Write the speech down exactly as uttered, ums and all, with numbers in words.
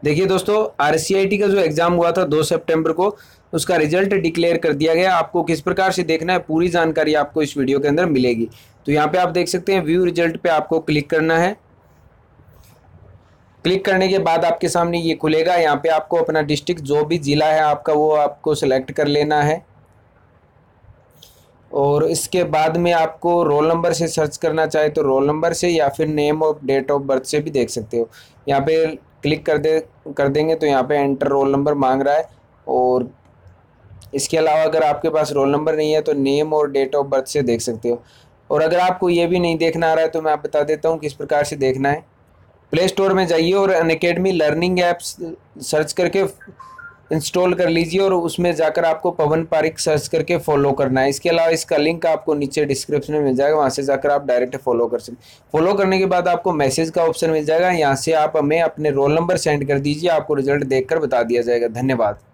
देखिए दोस्तों, आरएससीआईटी का जो एग्ज़ाम हुआ था दो सितंबर को, उसका रिजल्ट डिक्लेयर कर दिया गया। आपको किस प्रकार से देखना है, पूरी जानकारी आपको इस वीडियो के अंदर मिलेगी। तो यहाँ पे आप देख सकते हैं, व्यू रिजल्ट पे आपको क्लिक करना है। क्लिक करने के बाद आपके सामने ये खुलेगा। यहाँ पे आपको अपना डिस्ट्रिक्ट, जो भी ज़िला है आपका, वो आपको सेलेक्ट कर लेना है। और इसके बाद में आपको रोल नंबर से सर्च करना चाहे तो रोल नंबर से, या फिर नेम और डेट ऑफ बर्थ से भी देख सकते हो। यहाँ पे क्लिक कर दे कर देंगे तो यहाँ पे एंटर रोल नंबर मांग रहा है। और इसके अलावा अगर आपके पास रोल नंबर नहीं है तो नेम और डेट ऑफ बर्थ से देख सकते हो। और अगर आपको ये भी नहीं देखना आ रहा है तो मैं आप बता देता हूँ किस प्रकार से देखना है। प्ले स्टोर में जाइए और अनअकैडमी लर्निंग ऐप्स सर्च करके इंस्टॉल कर लीजिए, और उसमें जाकर आपको पवन पारिक सर्च करके फॉलो करना है। इसके अलावा इसका लिंक आपको नीचे डिस्क्रिप्शन में मिल जाएगा, वहाँ से जाकर आप डायरेक्ट फॉलो कर सकते। फॉलो करने के बाद आपको मैसेज का ऑप्शन मिल जाएगा, यहाँ से आप हमें अपने रोल नंबर सेंड कर दीजिए, आपको रिजल्ट देखकर बता दिया जाएगा। धन्यवाद।